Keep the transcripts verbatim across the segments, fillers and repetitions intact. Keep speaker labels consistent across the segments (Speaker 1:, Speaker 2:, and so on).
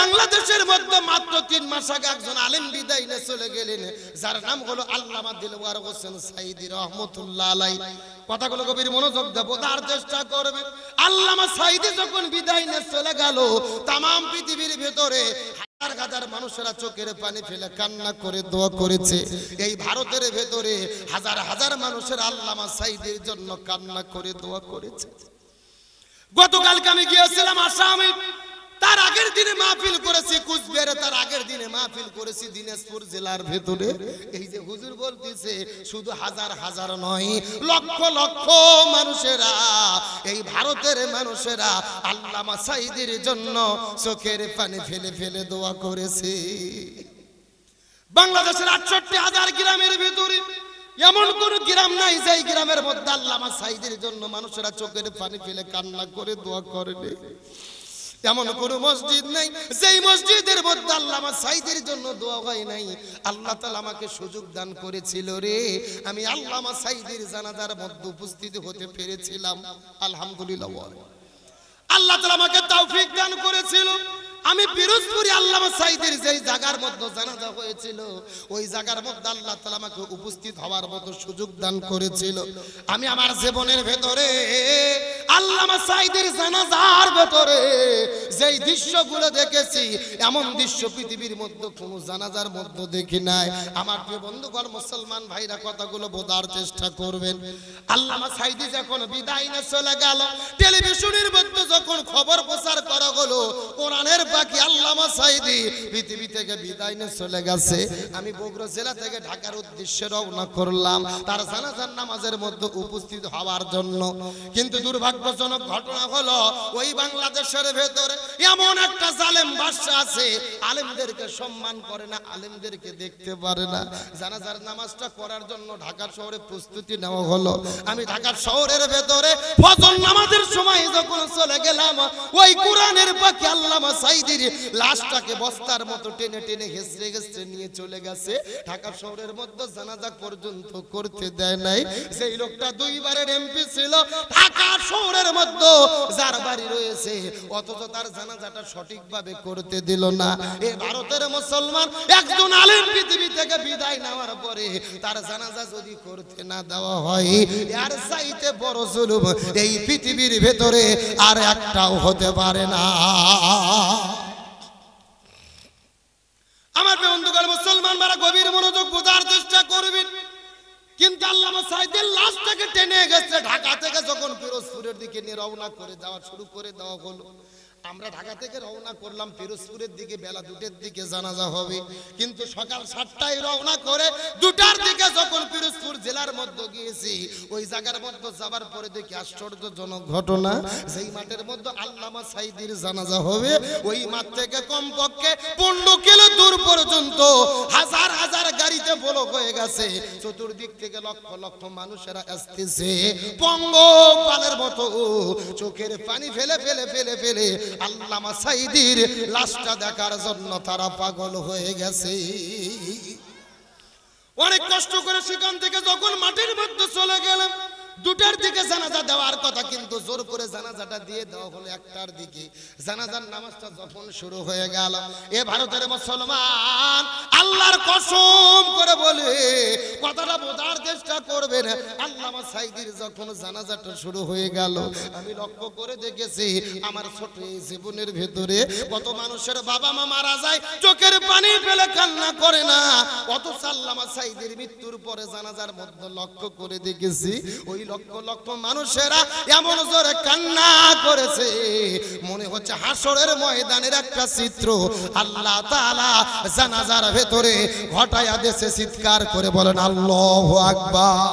Speaker 1: বাংলাদেশের মধ্যে মাত্র তিন মাস আগে একজন আলেম বিদায় নিয়ে চলে গেলেন, যার নাম হলো আল্লামা দিলওয়ার হোসেন সাইদি রহমতুল্লাহ আলাইহি। কথাগুলো গভীর মনোযোগ দিয়ে বোঝার চেষ্টা করবেন। আল্লামা সাইদি যখন বিদায় নিয়ে চলে গেল, তাম পৃথিবীর ভেতরে হাজার হাজার মানুষেরা চোখের পানি ফেলে কান্না করে দোয়া করেছে। এই ভারতের ভেতরে হাজার হাজার মানুষের আল্লামা সাইদির জন্য কান্না করে দোয়া করেছে। গতকালকে আমি গিয়েছিলাম আসামে, তার আগের দিনে মাহফিল করেছি কুচবিহারে, তার আগের দিনে মাহফিল করেছি দিনাজপুর জেলার ভেতরে। এই যে হুজুর বলতেছে শুধু হাজার হাজার নয়, লক্ষ লক্ষ মানুষেরা, এই ভারতের মানুষেরা আল্লামা সাইদির জন্য চোখের পানি ফেলে ফেলে দোয়া করেছে। বাংলাদেশের আটষট্টি হাজার গ্রামের ভেতরে এমন কোন গ্রাম নাই যেই গ্রামের মধ্যে আল্লামা সাইদির জন্য মানুষেরা চোখের পানি ফেলে কান্না করে দোয়া করেনি। এমন কোন মসজিদ নাই যেই মসজিদের মধ্যে আল্লামা সাইদির জন্য দোয়া হয় নাই। আল্লাহ তাআলা আমাকে সুযোগ দান করেছিল রে, আমি আল্লামা সাইদির জানাজার মধ্যে উপস্থিত হতে পেরেছিলাম। আলহামদুলিল্লাহ। আল্লাহ তাআলা আমাকে তৌফিক দান করেছিল। আমি পিরোজপুরে আল্লামা সাইদির যেই জায়গার মধ্যে জানাজা হয়েছিল, ওই জায়গার মধ্যে আল্লাহ তাআলা আমাকে উপস্থিত হওয়ার মতো সুযোগ দান করেছিল। আমি আমার জীবনের ভেতরে আল্লামা সাইদির জানাজার ভেতরে যেই দৃশ্যগুলো দেখেছি, এমন দৃশ্য পৃথিবীর মধ্যে কোনো জানাজার মধ্যে দেখি নাই। আমার প্রিয় বন্ধুগণ, মুসলমান ভাইরা, কথাগুলো বোঝার চেষ্টা করবেন। আল্লামা সাইদি যখন বিদায় নিয়ে চলে গেল, টেলিভিশনের মধ্যে যখন খবর প্রচার করা হলো কোরআনের বাকি আল্লামা সাইদি পৃথিবী থেকে বিদায় নিয়ে চলে গেছে, আমি বগুড়া জেলা থেকে ঢাকার উদ্দেশ্যে রওনা করলাম তার জানাজার নামাজের মধ্যে উপস্থিত হওয়ার জন্য। কিন্তু দুর্ভাগ্যজনক ঘটনা হলো, ওই বাংলাদেশের ভেতরে এমন একটা জালেম বাদশা আছে, আলেমদেরকে সম্মান করে না, আলেমদেরকে দেখতে পারে না। জানাজার নামাজটা করার জন্য ঢাকা শহরে প্রস্তুতি নেওয়া হলো। আমি ঢাকা শহরের ভেতরে ফজর নামাজের সময় যখন চলে গেলাম, ওই কোরআনের পাখি আল্লামা সাইদির লাশটাকে বস্তার মতো টেনে টেনে হেসড়ে হেসড়ে নিয়ে চলে গেছে। ঢাকা শহরের মধ্যে জানাজা পর্যন্ত করতে দেয় নাই। সেই লোকটা দুইবারের এমপি ছিল ঢাকা শহরের মধ্যে, যার বাড়ি রয়েছে, অথচ তার জানাজাটা সঠিকভাবে করতে দিল না। এই ভারতের মুসলমান একজন আলেম পৃথিবী থেকে বিদায় নেওয়ার পরে তার জানাজা যদি করতে না দেওয়া হয়, এর চাইতে বড় জুলুম এই পৃথিবীর ভেতরে আর একটাও হতে পারে না। আমার বন্ধুগণ, মুসলমান মারা গভীর মনোযোগ বোঝার চেষ্টা করবেন। কিন্তু আল্লামা সাইদির লাশটাকে টেনে গেছে ঢাকা থেকে যখন পিরোজপুরের দিকে নিয়ে রওনা করে যাওয়া শুরু করে দেওয়া হলো। আমরা ঢাকা থেকে রওনা করলাম পিরোজপুরের দিকে, বেলা দুটের দিকে জানাজা হবে। কিন্তু সকাল সাতটায় রওনা করে দুটার দিকে যখন পিরোজপুর জেলার মধ্যে গিয়েছি, ওই জায়গার মধ্যে যাবার পরে দেখি আশ্চর্যজনক ঘটনা। যেই মাঠের মধ্যে আল্লামা সাইদির জানাজা হবে, ওই মাঠ থেকে কমপক্ষে পনেরো কিলো দূর পর্যন্ত হাজার হাজার গাড়িতে ব্লক হয়ে গেছে। চতুর্দিক থেকে লক্ষ লক্ষ মানুষেরা আসতেছে পঙ্গপালের মতো, চোখের পানি ফেলে ফেলে ফেলে ফেলে আল্লামা সাইদির লাশটা দেখার জন্য তারা পাগল হয়ে গেছে। অনেক কষ্ট করে সেখান থেকে যখন মাটির মধ্যে চলে গেলাম, দুটার দিকে জানাজা দেওয়ার কথা, কিন্তু জোর করে জানাজাটা দিয়ে দেওয়া হলো একটার দিকে। জানাজার নামাজটা যখন শুরু হয়ে গেল, এ ভারতের মুসলমান আল্লাহর কসম করে বলে কথাটা বোঝার চেষ্টা করবেন। আল্লামা সাইদির যখন জানাজাটা শুরু হয়ে গেল, আমি লক্ষ্য করে দেখেছি আমার ছোট জীবনের ভেতরে কত মানুষের বাবা মা মারা যায়, চোখের পানি ফেলে কান্না করে না। অথচ আল্লামা সাইদির মৃত্যুর পরে জানাজার মধ্যে লক্ষ্য করে দেখেছি ওই লক্ষ লক্ষ মানুষেরা এমন জোরে কান্না করেছে, মনে হচ্ছে হাসরের ময়দানের একটা চিত্র আল্লাহ তাআলা জানাজার ভেতরে ঘটায়া দেশে। চিৎকার করে বলেন আল্লাহু আকবার।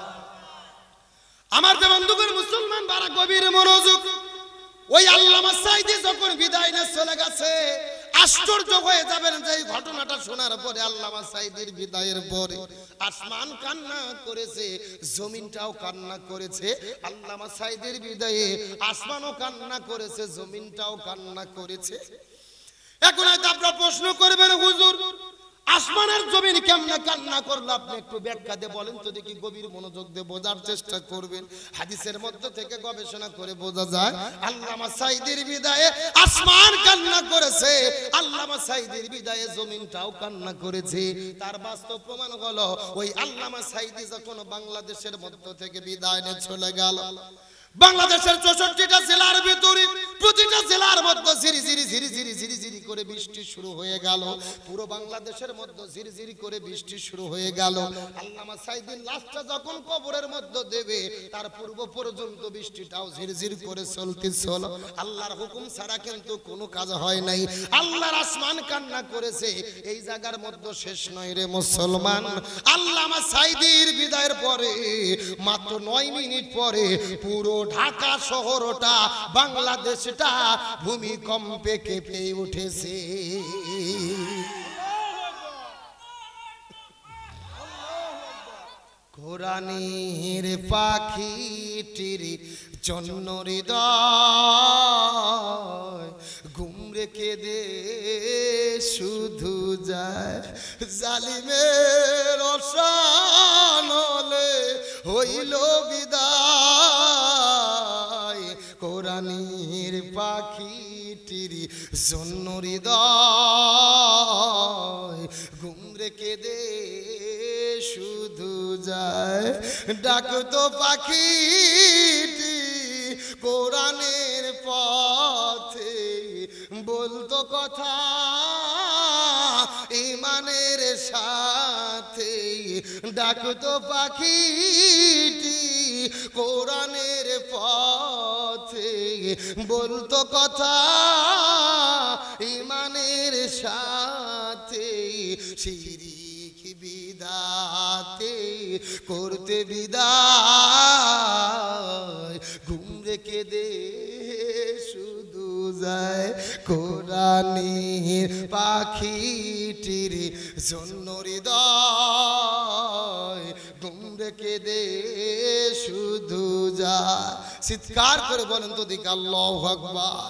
Speaker 1: আমার যে বন্ধুগণ মুসলমান বারা গভীর মনোযোগ, ওই আল্লামা সাইদি যখন বিদায় নিয়ে চলে গেছে, আশ্চর্য হয়ে যাবেন যে এই ঘটনাটা শোনার পরে আল্লামা সাইদির বিদায়ের পরে আসমান কান্না করেছে, জমিনটাও কান্না করেছে। আল্লামা সাইদির বিদায়ে আসমানও কান্না করেছে, জমিনটাও কান্না করেছে। এখন হয়তো আপনারা প্রশ্ন করবেন, হুজুর আসমানের জমিন কেমনে কান্না করলো আপনি একটু ব্যাখ্যা দিয়ে বলেন তো দেখি, গভীর মনোযোগ দিয়ে বোঝার চেষ্টা করবেন। হাদিসের মধ্যে থেকে গবেষণা করে বোঝা যায় আল্লামা সাঈদীর বিদায়ে আসমান কান্না করেছে, আল্লামা সাঈদীর বিদায়ে জমিনটাও কান্না করেছে। তার বাস্তব প্রমাণ হলো ওই আল্লামা সাঈদী যখন বাংলাদেশের মধ্য থেকে বিদায় নিয়ে চলে গেল, বাংলাদেশের চৌষট্টিটা জেলার ভিতরে প্রতিটা জেলার মধ্যে ঝিরি ঝিরি ঝিরি ঝিরি ঝিরি ঝিরি করে বৃষ্টি শুরু হয়ে গেল। পুরো বাংলাদেশের মধ্যে ঝিরি ঝিরি করে বৃষ্টি শুরু হয়ে গেল। আল্লামা সাঈদীর লাশটা যখন কবরের মধ্যে দেবে তার পূর্ব পর্যন্ত বৃষ্টিটাও ঝিরি ঝিরি করে চলতেছিল। আল্লাহর হুকুম ছাড়া কিন্তু কোনো কাজ হয় নাই। আল্লাহর আসমান কান্না করেছে। এই জায়গার মধ্যে শেষ নয় রে মুসলমান, আল্লামা সাঈদীর বিদায়ের পরে মাত্র নয় মিনিট পরে পুরো ঢাকা শহরটা বাংলাদেশটা ভূমিকম্পে কেঁপে উঠেছে। কোরআনের পাখিটির জন্য হৃদয় ঘুম রেখে দে শুধু যায়, জালিমের অশানলে হইল বিদায়। কোরআনের পাখিটির জন্য হৃদয় ঘুম রেখে দে শুধু যায়, ডাকতো পাখিটি কোরআনের পথে, বলতো কথা ইমানের সাথে। ডাকতো পাখিটি কোরআনের পথে, বলতো কথা ইমানের সাথে। শিরিক বিদাতে করতে বিদায়, ঘুম রেখে দে শুধু যায়। কোরআনের পাখিটির জন্য হৃদয় ঘুম রেখে দে শুধু যায়। চিৎকার করে বলেন তো দিক আল্লাহু আকবার।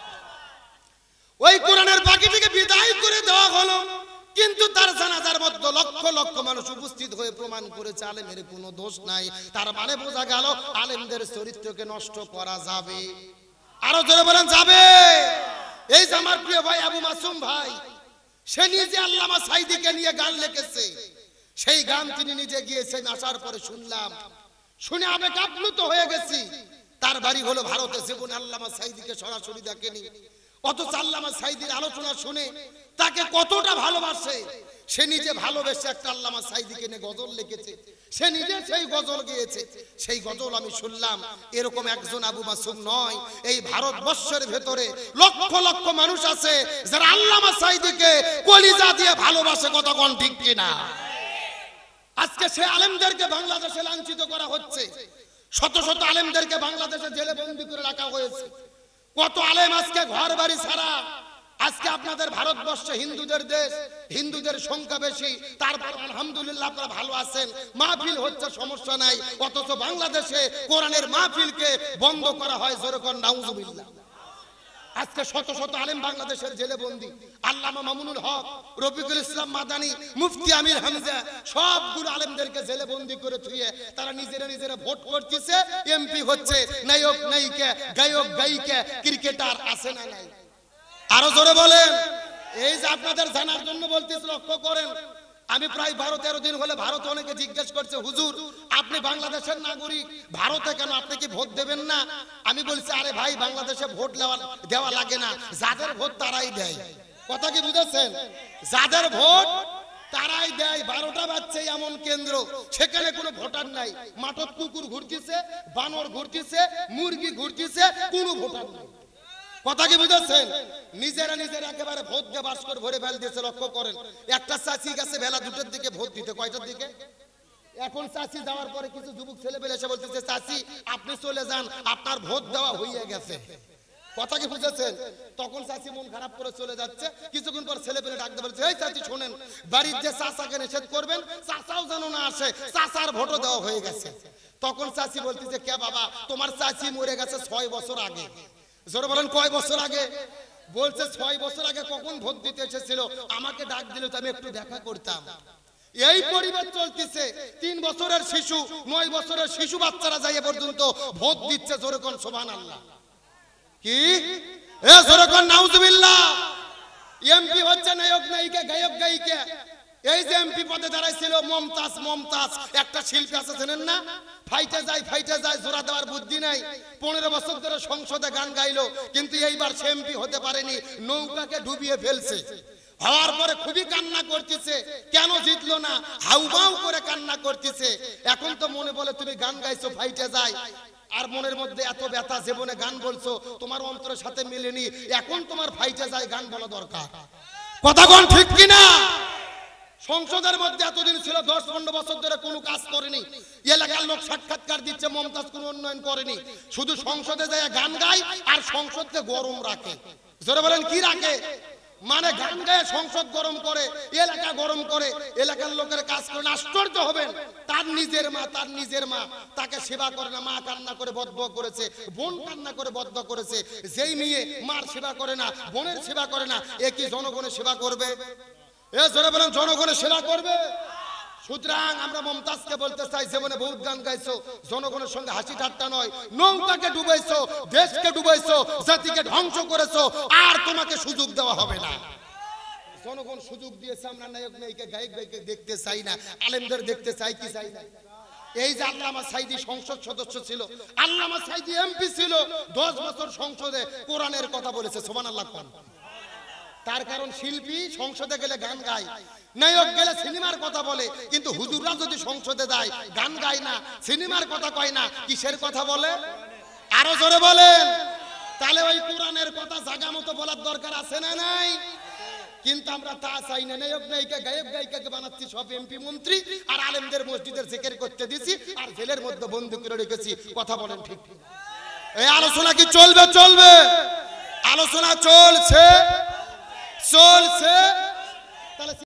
Speaker 1: ওই কোরআনের পাখিটিকে বিদায় করে দেওয়া হলো, কিন্তু তার জানাজার মধ্যে লক্ষ লক্ষ মানুষ উপস্থিত হয়ে প্রমাণ করেছে আলেমের কোনো দোষ নাই। তার মানে বোঝা গেল আলেমদের চরিত্রকে নষ্ট করা যাবে। আরো জোরে বলেন যাবে। এই যে আমার প্রিয় ভাই আবু মাসুম ভাই, সে নিজে আল্লামা সাঈদীকে নিয়ে গান লিখেছে। সেই গান তিনি নিজে গিয়েছেন, আসার পরে শুনলাম, শুনে আবেগ আপ্লুত হয়ে গেছি। তার বাড়ি হলো ভারতে, জীবনে আল্লামা সাঈদীকে সরাসরি দেখেনি, অথচ আল্লামা সাঈদীর আলোচনা শুনে তাকে কতটা ভালোবাসে। সে নিজে ভালোবেসে একটা আল্লামা সাঈদীকে নিয়ে গজল লিখেছে, সে নিজে সেই গজল গেয়েছে। সেই গজল আমি শুনলাম। এরকম একজন আবু মাসুম নয়, এই ভারতবর্ষের ভেতরে লক্ষ লক্ষ মানুষ আছে যারা আল্লামা সাঈদীকে কলিজা দিয়ে ভালোবাসে। কত কোন ঠিক কিনা? আজকে সে আলেমদেরকে বাংলাদেশে লাঞ্ছিত করা হচ্ছে, শত শত আলেমদেরকে বাংলাদেশে জেলে বন্দী করে রাখা হয়েছে। কত আলেম আজকে ঘর বাড়ি ছাড়া। আজকে আপনাদের ভারতবর্ষে হিন্দুদের দেশ, হিন্দুদের সংখ্যা বেশি, তারপর আলহামদুলিল্লাহ আপনারা ভালো আছেন, মাহফিল হচ্ছে, সমস্যা নাই। অথচ বাংলাদেশে কোরআনের মাহফিলকে বন্ধ করা হয়। যেরকম নাউজুবিল্লাহ। আজকে শত শত আলেম বাংলাদেশের জেলে বন্দী। আল্লামা মামুনুল হক, রফিকুল ইসলাম মাদানী, মুফতি আমির হামজা, সবগুলো আলেমদেরকে জেলে বন্দী করে থুয়ে তারা নিজেরা নিজেরা ভোট করতেছে, এমপি হচ্ছে, নায়ক নায়িকা, গায়ক গায়িকা, ক্রিকেটার আছে না নাই? আরো জোরে বলেন। এই যে আপনাদের জানার জন্য বলতেছি, লক্ষ্য করেন। আমি প্রায় বারো তেরো দিন হলে ভারতে অনেকে জিজ্ঞেস করছে, হুজুর আপনি বাংলাদেশের নাগরিক, ভারতে কেন, আপনি কি ভোট দেবেন না? আমি বলছি, আরে ভাই, বাংলাদেশে ভোট দেওয়া লাগে না, যাদের ভোট তারাই দেয়। কথা কি বুঝেছেন? যাদের ভোট তারাই দেয়। বারোটা বাজছে এমন কেন্দ্র, সেখানে কোনো ভোটার নাই। মাঠত কুকুর ঘুরতেছে, বানর ঘুরতেছে, মুরগি ঘুরতেছে, কোনো ভোটার নাই। কথা কি বুঝেছেন? নিজেরা নিজেরা একেবারে ভোট দিয়ে বাস্কর ভরে ফেল দিয়েছে। লক্ষ্য করেন, একটা চাচি গেছে বেলা দুটোর দিকে ভোট দিতে। কয়টার দিকে? এখন চাচি যাওয়ার পরে কিছু যুবক ছেলে পেলে এসে বলতেছে, চাচি আপনি চলে যান, আপনার ভোট দেওয়া হয়ে গেছে। কথা কি বুঝেছেন? তখন চাচি মন খারাপ করে চলে যাচ্ছে। কিছুক্ষণ পর ছেলে পেলে ডাকতে বলছে, এই চাচি শোনেন, বাড়ির যে চাচাকে নিষেধ করবেন, চাচাও যেন না আসে, চাচার ভোটও দেওয়া হয়ে গেছে। তখন চাচি বলতেছে, কে বাবা, তোমার চাচি মরে গেছে ছয় বছর আগে। জোরে বলেন, কয় বছর আগে? বলছে ছয় বছর আগে কখন ভোট দিতে এসেছিল, আমাকে ডাক দিল তো আমি একটু দেখা করতাম। এই পরিবার চলতেছে, তিন বছরের শিশু, নয় বছরের শিশু বাচ্চারা যাই পর্যন্ত ভোট দিচ্ছে। জোরে কোন সুবহানাল্লাহ। কি এ জোরে কোন নাউজুবিল্লাহ। এমপি হচ্ছে নায়ক নায়িকা, গায়ক গায়িকা। এই যে এমপি পদে দাঁড়াইছিল মমতাজ, মমতাজ একটা শিল্পী আছে জানেন না, ফাইটে যায় ফাইটে যায়, জোড়া দেওয়ার বুদ্ধি নাই। পনেরো বছর ধরে সংসদে গান গাইলো, কিন্তু এইবার সে এমপি হতে পারেনি, নৌকাকে ডুবিয়ে ফেলছে। হওয়ার পরে খুবই কান্না করতেছে, কেন জিতলো না, হাউমাউ করে কান্না করতেছে। এখন তো মনে বলে তুমি গান গাইছো ফাইটে যায়, আর মনের মধ্যে এত ব্যথা, জীবনে গান বলছো তোমার অন্তরের সাথে মিলেনি, এখন তোমার ফাইটে যায় গান বলা দরকার। কথা কোন ঠিক কিনা? সংসদের মধ্যে এতদিন ছিল, দশ পনেরো বছর ধরে কোনো কাজ করেনি। এলাকার লোক সাক্ষাৎকার দিচ্ছে, মমতাজ কোনো উন্নয়ন করেনি, শুধু সংসদে যায় গান গায় আর সংসদকে গরম রাখে। জোরে বলেন কি রাখে? মানে গান গায়ে সংসদ গরম করে, এলাকা গরম করে, এলাকার লোকের কাজ করে। আশ্চর্য হবেন, তার নিজের মা, তার নিজের মা তাকে সেবা করে না। মা কান্না করে বদ্ধ করেছে, বোন কান্না করে বদ্ধ করেছে। যেই মেয়ে মার সেবা করে না, বোনের সেবা করে না, এ কি জনগণের সেবা করবে? এ জোরে বলেন জনগণের সেবা করবে? সুতরাং আমরা মমতাজকে বলতে চাই, জীবনে বহুত গান গাইছো, জনগণের সঙ্গে হাসি ঠাট্টা নয়। নৌকাকে ডুবাইছো, দেশকে ডুবাইছো, জাতিকে ধ্বংস করেছো, আর তোমাকে সুযোগ দেওয়া হবে না। জনগণ সুযোগ দিয়েছে, আমরা নায়ক নায়িকা গায়ক গায়িকা দেখতে চাই না, আলেমদের দেখতে চাই কি চাই না? এই যে আল্লামা সাইদি সংসদ সদস্য ছিল, আল্লামা সাইদি এমপি ছিল, দশ বছর সংসদে কোরআনের কথা বলেছে। সুবহানাল্লাহ। তার কারণ শিল্পী সংসদে গেলে গান গায়, নায়ক গেলে সিনেমার কথা বলে, কিন্তু হুজুররা যদি সংসদে যায় গান গায় না, সিনেমার কথা কয় না, কিসের কথা বলে? আরো জোরে বলেন। তাহলে ওই কোরআনের কথা জায়গা মতো বলার দরকার আছে না নাই? কিন্তু আমরা তা চাই না। নায়ক নায়িকা গায়ক গায়িকাকে বানাচ্ছি সব এমপি মন্ত্রী, আর আলেমদের মসজিদের জিকির করতে দিছি, আর জেলের মধ্যে বন্দী করে রেখেছি। কথা বলেন ঠিক? এই আলোচনা কি চলবে? চলবে, আলোচনা চলছে চলছে। তাহলে